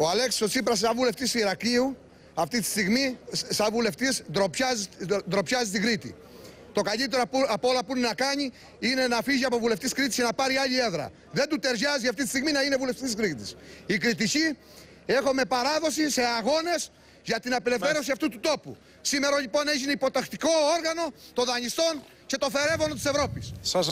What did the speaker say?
Ο Αλέξης ο Τσίπρας, σαν βουλευτής Ηρακλείου, αυτή τη στιγμή, σαν βουλευτής, ντροπιάζει την Κρήτη. Το καλύτερο από όλα που είναι να κάνει είναι να φύγει από βουλευτής Κρήτης και να πάρει άλλη έδρα. Δεν του ταιριάζει αυτή τη στιγμή να είναι βουλευτής Κρήτης. Οι Κρητικοί έχουμε παράδοση σε αγώνες για την απελευθέρωση αυτού του τόπου. Σήμερα λοιπόν έγινε υποτακτικό όργανο των δανειστών και των φερεύωνων της Ευρώπης.